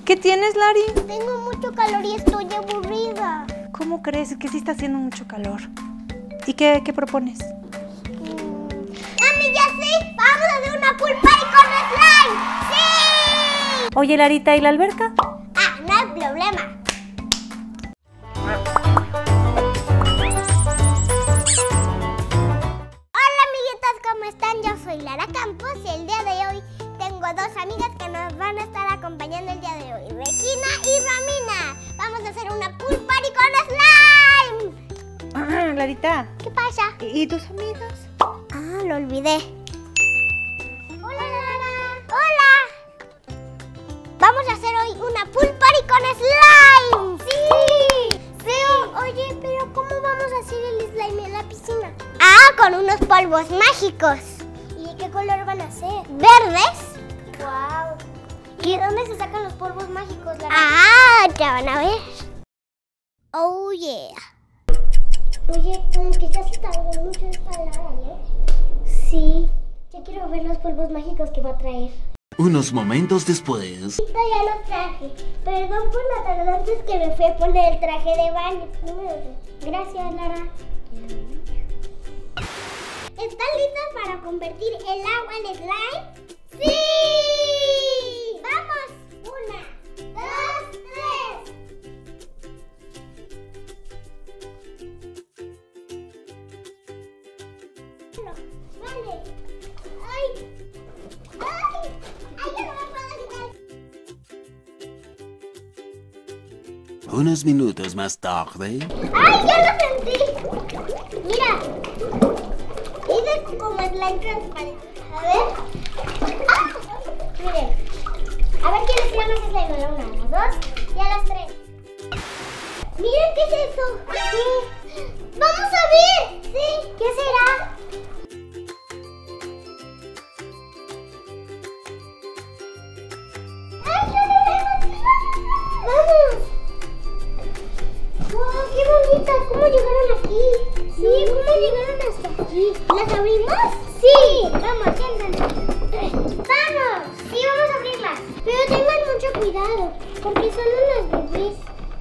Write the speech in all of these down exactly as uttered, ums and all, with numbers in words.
¿Qué tienes, Lari? Tengo mucho calor y estoy aburrida. ¿Cómo crees que sí está haciendo mucho calor? ¿Y qué, qué propones? Mm. ¡Mami, ya sé! ¡Vamos a hacer una pool party con slime! ¡Sí! Oye, Larita, ¿y la alberca? Ah, no hay problema. Hola, amiguitos, ¿cómo están? Yo soy Lara Campos y el día de hoy tengo dos amigas que nos van a estar acompañando el día de hoy, Regina y Romina. Vamos a hacer una pool party con slime. Ah, Larita. ¿Qué pasa? ¿Y, y tus amigas? Ah, lo olvidé. Hola, Lara. Hola. Vamos a hacer hoy una pool party con slime. Sí. Pero, oye, pero ¿cómo vamos a hacer el slime en la piscina? Ah, con unos polvos mágicos. ¿Y de qué color van a ser? Verdes. Wow. ¿Y de dónde se sacan los polvos mágicos, Lara? Ah, ya van a ver. Oh, yeah. Oye, como que ya se tardó mucho esta Lara, ¿no? Sí. Ya quiero ver los polvos mágicos que va a traer. Unos momentos después. Ya los traje. Perdón por la tardanza, es que me fui a poner el traje de baño. Gracias, Lara. ¿Están listas para convertir el agua en slime? ¡Sí! ¡Vamos! Una, dos, tres. Vale. ¡Ay! ¡Ay! ¡Ay, ya no me puedo quitar! Unos minutos más tarde. ¡Ay, ya lo sentí! Mira. Hice como slime transparente. A ver. ¡Ah! Miren. A ver quién le tira más slime. A la una, a las dos y a las tres. Miren, ¿qué es eso? Sí. ¡Vamos a ver! Sí. ¿Qué será? ¡Ay, ya lo vemos! ¡Vamos! ¡Wow, qué bonitas! ¿Cómo llegaron aquí? Sí, ¿cómo llegaron hasta aquí? ¿Las abrimos? Sí. Vamos, siéntense. ¡Vamos! Sí, vamos a abrirlas. Pero tengan mucho cuidado, porque son unas bebés.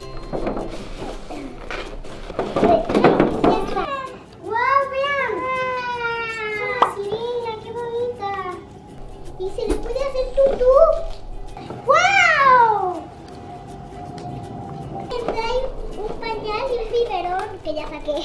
¡Wow, vean! Es una sirena, qué bonita. Y se le puede hacer tutú. ¡Wow! Trae un pañal y un biberón que ya saqué.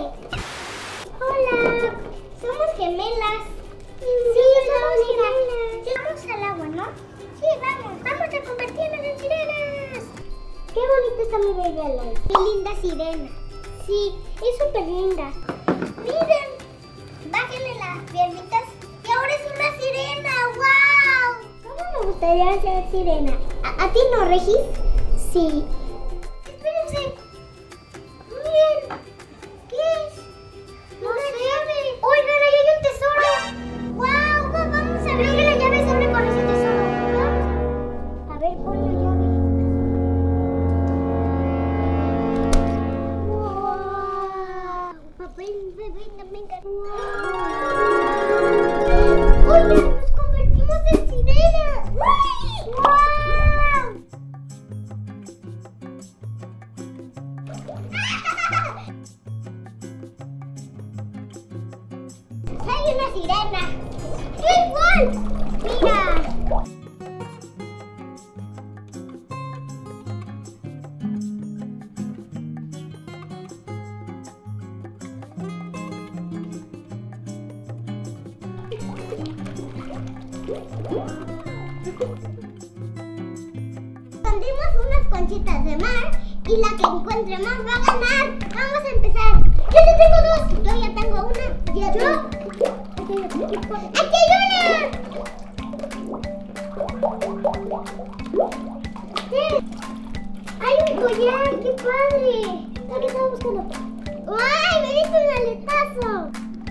Hola, somos gemelas. Sí, somos gemelas. Vamos al agua, ¿no? Sí, vamos. Vamos a convertirnos en sirenas. Qué bonita está mi bebé. Qué linda sirena. Sí, es súper linda. Miren, bájenle las piernitas y ahora es una sirena. ¡Wow! ¿Cómo me gustaría ser sirena? ¿A, a ti no, Regis? Sí. Espérense. Miren. ¿Qué es? No sé. Oigan, ahí hay un tesoro. ¡Wow! Vamos a abrir la llave y se abre con ese tesoro. Vamos. A ver, pon la llave. ¡Wow! Papá, venga, venga. ¡Wow! Oigan, nos convertimos en sirenas. ¡Wow! ¡Hay una sirena! ¡Yo igual! ¡Mira! Pondremos unas conchitas de mar y la que encuentre más va a ganar. Vamos a empezar. Yo ya tengo dos. Yo ya tengo una. ¿Yo? ¿Yo? ¡Aquí hay una! ¡Hay un collar! ¡Qué padre! ¿Qué estaba buscando? ¡Ay, me diste un aletazo!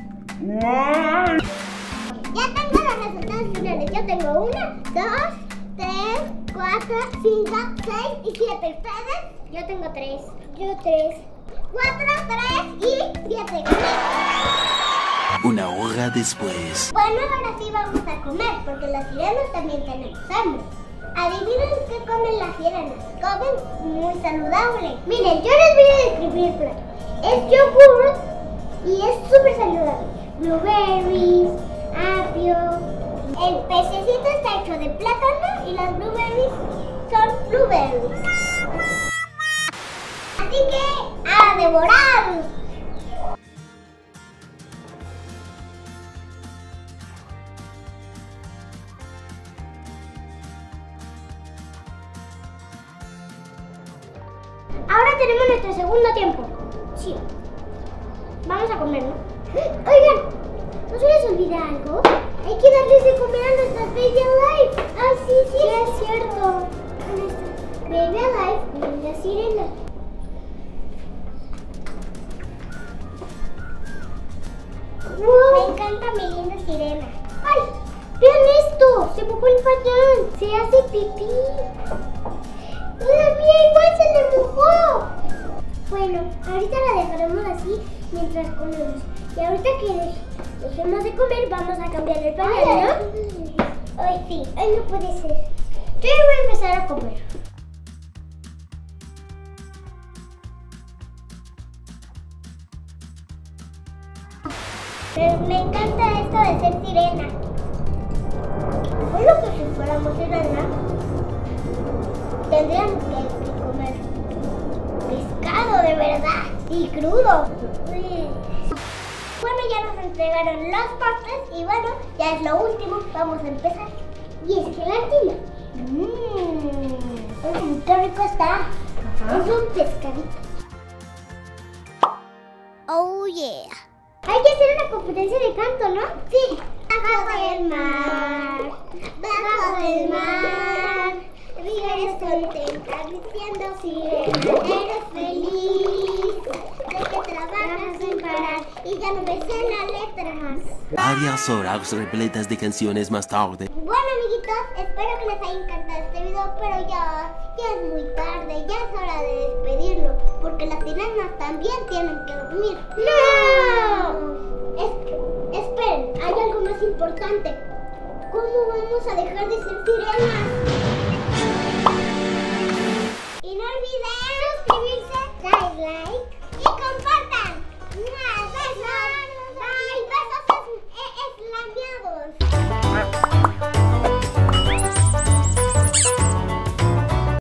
Ya tengo los resultados finales. Yo tengo una, dos, tres, cuatro, cinco, seis y siete. ¿Ustedes? Yo tengo tres. Yo tres. Cuatro, tres y siete. Una hora después. Bueno, ahora sí vamos a comer, porque las sirenas también tenemos hambre. Adivinen qué comen las sirenas. Comen muy saludable. Miren, yo les voy a describir el plato. Es yogur y es súper saludable. Blueberries, apio. El pececito está hecho de plátano y las blueberries son blueberries. Así que a devorar. Ahora tenemos nuestro segundo tiempo. Sí. Vamos a comer, ¿no? Oigan, ¿no se les olvida algo? Hay que darles de comer a nuestras Baby Alive. Ay, sí, sí, sí es cierto. Baby Alive y la sirena. Wow. Me encanta mi linda sirena. ¡Ay! ¡Vean esto! Se mojó el pañal. Se hace pipí. ¡La mía igual se le mojó! Bueno, ahorita la dejaremos así mientras comemos. Y ahorita que dejemos de comer, vamos a cambiar el pañal, ¿no? Hoy sí, hoy no puede ser. Yo ya voy a empezar a comer. Pero me encanta esto de ser sirena. Solo que si fuéramos sirena, tendríamos que comer pescado de verdad y crudo. Bueno, ya nos entregaron los postres y bueno, ya es lo último, vamos a empezar. Y es gelatina. Mmm, qué rico está. Ajá. Es un pescadito. Oh yeah. Hay que hacer una competencia de canto, ¿no? Sí. Bajo del mar, bajo del mar. Vives contenta, diciendo sirena, eres feliz, de que trabajas sin parar y ya no me sé la letra más. Varias horas repletas de canciones más tarde. Bueno, amiguitos, espero que les haya encantado este video, pero ya, ya es muy tarde, ya es hora de despedirlo, porque las sirenas también tienen que dormir. ¡No! Es, esperen, hay algo más importante. ¿Cómo vamos a dejar de ser sirenas? Y no olviden suscribirse.